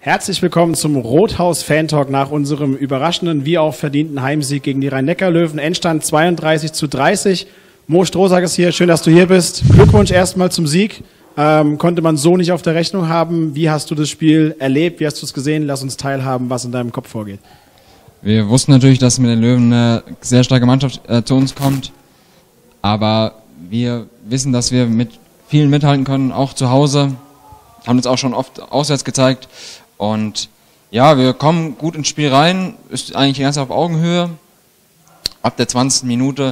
Herzlich willkommen zum Rothaus-Fan-Talk nach unserem überraschenden wie auch verdienten Heimsieg gegen die Rhein-Neckar-Löwen. Endstand 32:30. Mo Strohsack ist hier, schön, dass du hier bist. Glückwunsch erstmal zum Sieg. Konnte man so nicht auf der Rechnung haben. Wie hast du das Spiel erlebt? Wie hast du es gesehen? Lass uns teilhaben, was in deinem Kopf vorgeht. Wir wussten natürlich, dass mit den Löwen eine sehr starke Mannschaft zu uns kommt. Aber wir wissen, dass wir mit vielen mithalten können, auch zu Hause. Haben uns auch schon oft auswärts gezeigt. Und ja, wir kommen gut ins Spiel rein. Ist eigentlich ganz auf Augenhöhe. Ab der 20. Minute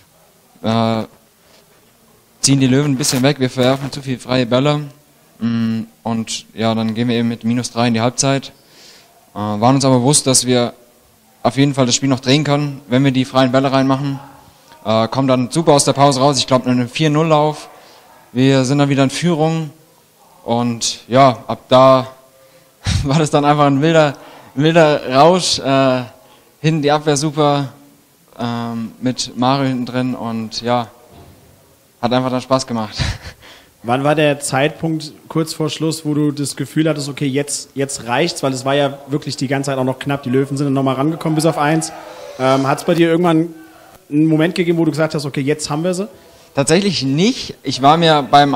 ziehen die Löwen ein bisschen weg. Wir verwerfen zu viel freie Bälle. Und ja, dann gehen wir eben mit -3 in die Halbzeit. Waren uns aber bewusst, dass wir auf jeden Fall das Spiel noch drehen können, wenn wir die freien Bälle reinmachen. Kommen dann super aus der Pause raus. Ich glaube, einen 4-0-Lauf. Wir sind dann wieder in Führung. Und ja, ab da war das dann einfach ein wilder Rausch. Hinten die Abwehr super, mit Mario hinten drin und ja, hat einfach dann Spaß gemacht. Wann war der Zeitpunkt kurz vor Schluss, wo du das Gefühl hattest, okay, jetzt reicht's, weil es war ja wirklich die ganze Zeit auch noch knapp. Die Löwen sind dann nochmal rangekommen bis auf 1. Hat es bei dir irgendwann einen Moment gegeben, wo du gesagt hast, okay, jetzt haben wir sie? Tatsächlich nicht. Ich war mir beim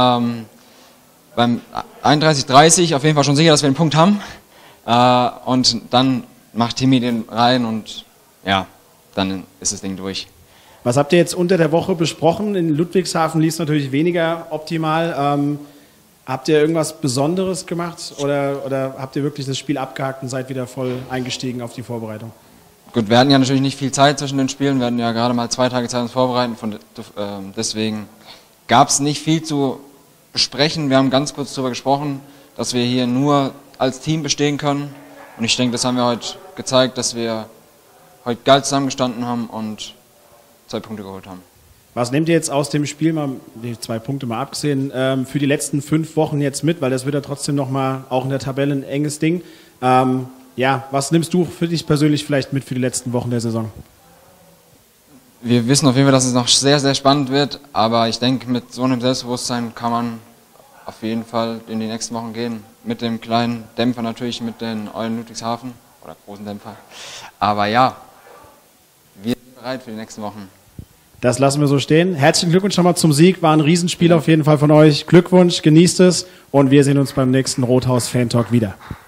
31:30 auf jeden Fall schon sicher, dass wir einen Punkt haben. Und dann macht Timmy den rein und ja, dann ist das Ding durch. Was habt ihr jetzt unter der Woche besprochen? In Ludwigshafen lief es natürlich weniger optimal. Habt ihr irgendwas Besonderes gemacht oder habt ihr wirklich das Spiel abgehakt und seid wieder voll eingestiegen auf die Vorbereitung? Gut, wir hatten ja natürlich nicht viel Zeit zwischen den Spielen. Wir hatten ja gerade mal 2 Tage Zeit uns vorbereiten. Deswegen gab es nicht viel zu besprechen. Wir haben ganz kurz darüber gesprochen, dass wir hier nur als Team bestehen können. Und ich denke, das haben wir heute gezeigt, dass wir heute geil zusammengestanden haben und 2 Punkte geholt haben. Was nehmt ihr jetzt aus dem Spiel, mal die 2 Punkte mal abgesehen, für die letzten 5 Wochen jetzt mit? Weil das wird ja trotzdem nochmal auch in der Tabelle ein enges Ding. Ja, was nimmst du für dich persönlich vielleicht mit für die letzten Wochen der Saison? Wir wissen auf jeden Fall, dass es noch sehr, sehr spannend wird, aber ich denke, mit so einem Selbstbewusstsein kann man auf jeden Fall in die nächsten Wochen gehen. Mit dem kleinen Dämpfer natürlich, mit den Eulen Ludwigshafen oder großen Dämpfer. Aber ja, wir sind bereit für die nächsten Wochen. Das lassen wir so stehen. Herzlichen Glückwunsch nochmal zum Sieg, war ein Riesenspiel auf jeden Fall von euch. Glückwunsch, genießt es und wir sehen uns beim nächsten Rothaus Fan Talk wieder.